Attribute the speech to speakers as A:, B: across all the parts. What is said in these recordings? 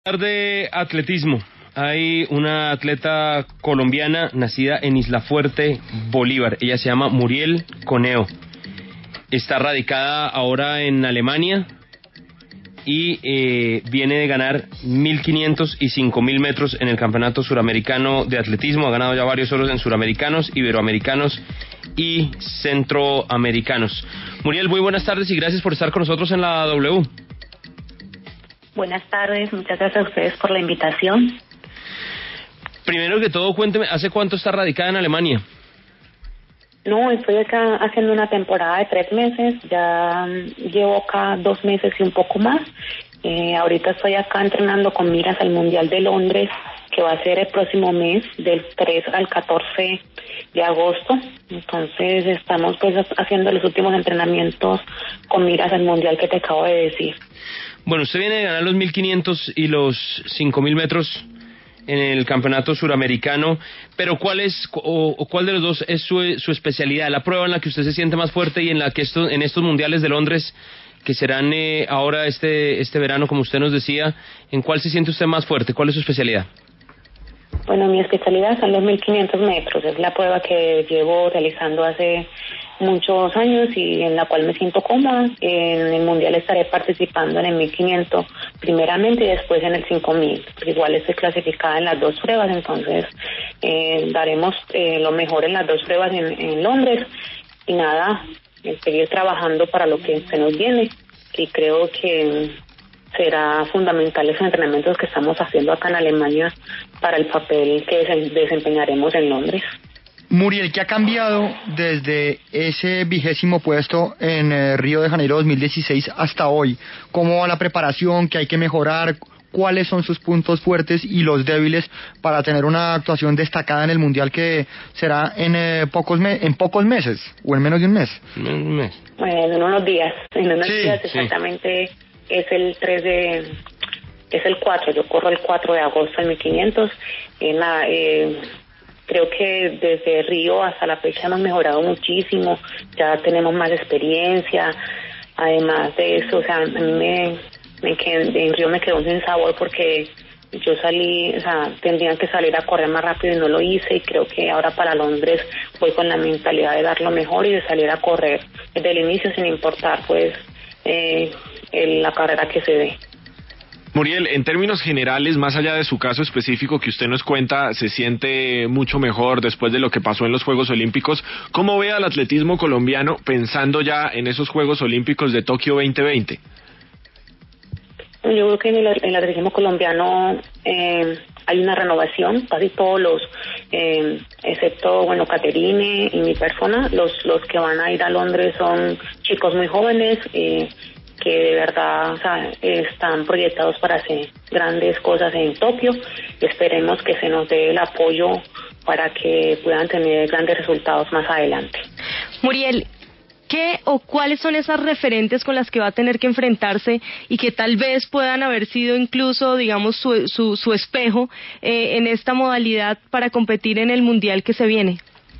A: De atletismo. Hay una atleta colombiana nacida en Isla Fuerte, Bolívar. Ella se llama Muriel Coneo. Está radicada ahora en Alemania y viene de ganar 1.500 y 5.000 metros en el Campeonato Suramericano de Atletismo. Ha ganado ya varios oros en suramericanos, iberoamericanos y centroamericanos. Muriel, muy buenas tardes y gracias por estar con nosotros en la W.
B: Buenas tardes, muchas gracias a ustedes por la invitación.
A: Primero que todo, cuénteme, ¿hace cuánto está radicada en Alemania?
B: No, estoy acá haciendo una temporada de 3 meses, ya llevo acá 2 meses y un poco más. Ahorita estoy acá entrenando con miras al Mundial de Londres, que va a ser el próximo mes, del 3 al 14 de agosto. Entonces estamos pues haciendo los últimos entrenamientos con miras al Mundial que te acabo de decir.
A: Bueno, usted viene de ganar los 1.500 y los 5.000 metros en el campeonato suramericano, pero ¿cuál de los dos es su especialidad? La prueba en la que usted se siente más fuerte y en la que en estos mundiales de Londres, que serán ahora este verano, como usted nos decía, ¿en cuál se siente usted más fuerte? ¿Cuál es su especialidad?
B: Bueno, mi especialidad son los 1.500 metros, es la prueba que llevo realizando hace muchos años y en la cual me siento cómoda. En el mundial estaré participando en el 1.500 primeramente y después en el 5.000, porque igual estoy clasificada en las dos pruebas, entonces daremos lo mejor en las dos pruebas en Londres y nada, seguir trabajando para lo que se nos viene, y creo que será fundamental esos entrenamientos que estamos haciendo acá en Alemania para el papel que desempeñaremos en Londres.
C: Muriel, ¿qué ha cambiado desde ese 20º puesto en Río de Janeiro 2016 hasta hoy? ¿Cómo va la preparación? ¿Qué hay que mejorar? ¿Cuáles son sus puntos fuertes y los débiles para tener una actuación destacada en el Mundial que será en pocos meses o en menos de un mes?
B: En unos días, días exactamente. Sí. Es el 4, yo corro el 4 de agosto en 1.500. Creo que desde Río hasta la fecha hemos mejorado muchísimo, ya tenemos más experiencia. Además de eso, o sea, a mí en Río me quedó un sinsabor porque yo salí, o sea, tendrían que salir a correr más rápido y no lo hice, y creo que ahora para Londres voy con la mentalidad de dar lo mejor y de salir a correr desde el inicio sin importar pues la carrera que se dé.
D: Muriel, en términos generales, más allá de su caso específico que usted nos cuenta, se siente mucho mejor después de lo que pasó en los Juegos Olímpicos. ¿Cómo ve al atletismo colombiano pensando ya en esos Juegos Olímpicos de Tokio 2020?
B: Yo creo que en el atletismo colombiano hay una renovación, casi todos los, excepto, bueno, Caterine y mi persona, los que van a ir a Londres son chicos muy jóvenes, que de verdad, o sea, están proyectados para hacer grandes cosas en Tokio. Esperemos que se nos dé el apoyo para que puedan tener grandes resultados más adelante.
E: Muriel, ¿qué o cuáles son esas referentes con las que va a tener que enfrentarse y que tal vez puedan haber sido incluso, digamos, su espejo en esta modalidad para competir en el Mundial que se viene?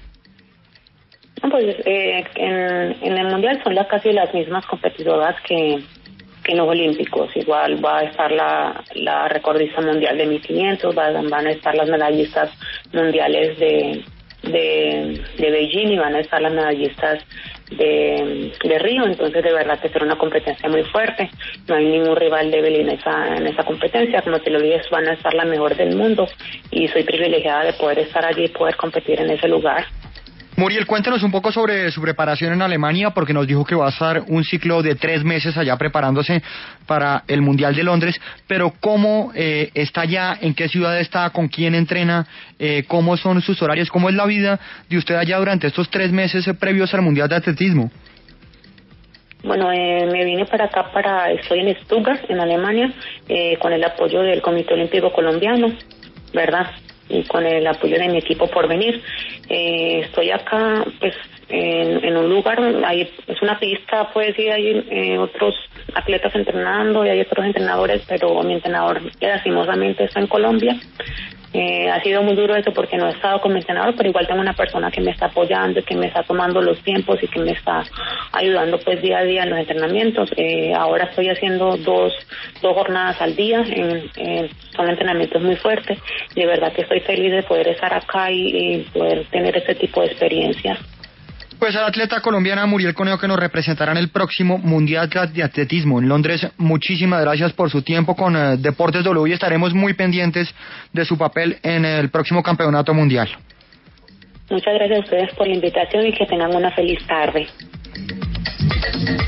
B: Pues en el Mundial son casi las mismas competidoras que en los Olímpicos. Igual va a estar la recordista mundial de 1.500, van a estar las medallistas mundiales de Beijing y van a estar las medallistas de Río. Entonces de verdad que será una competencia muy fuerte, no hay ningún rival débil en esa competencia. Como te lo dije, van a estar la mejor del mundo y soy privilegiada de poder estar allí y poder competir en ese lugar.
C: Muriel, cuéntanos un poco sobre su preparación en Alemania, porque nos dijo que va a estar un ciclo de 3 meses allá preparándose para el Mundial de Londres, pero ¿cómo está allá? ¿En qué ciudad está? ¿Con quién entrena? ¿Cómo son sus horarios? ¿Cómo es la vida de usted allá durante estos 3 meses previos al Mundial de Atletismo?
B: Bueno, me vine para acá, estoy en Stuttgart, en Alemania, con el apoyo del Comité Olímpico Colombiano, ¿verdad? Y con el apoyo de mi equipo Porvenir. Estoy acá pues en un lugar, es una pista, pues sí, hay otros atletas entrenando y hay otros entrenadores, pero mi entrenador lastimosamente está en Colombia. Ha sido muy duro eso porque no he estado con mi entrenador, pero igual tengo una persona que me está apoyando, que me está tomando los tiempos y que me está ayudando pues día a día en los entrenamientos. Ahora estoy haciendo dos jornadas al día, son entrenamientos muy fuertes, y de verdad que estoy feliz de poder estar acá y poder tener este tipo de experiencia.
C: Pues a la atleta colombiana Muriel Conejo, que nos representará en el próximo Mundial de Atletismo en Londres, muchísimas gracias por su tiempo con Deportes W y estaremos muy pendientes de su papel en el próximo Campeonato Mundial.
B: Muchas gracias a ustedes por la invitación y que tengan una feliz tarde.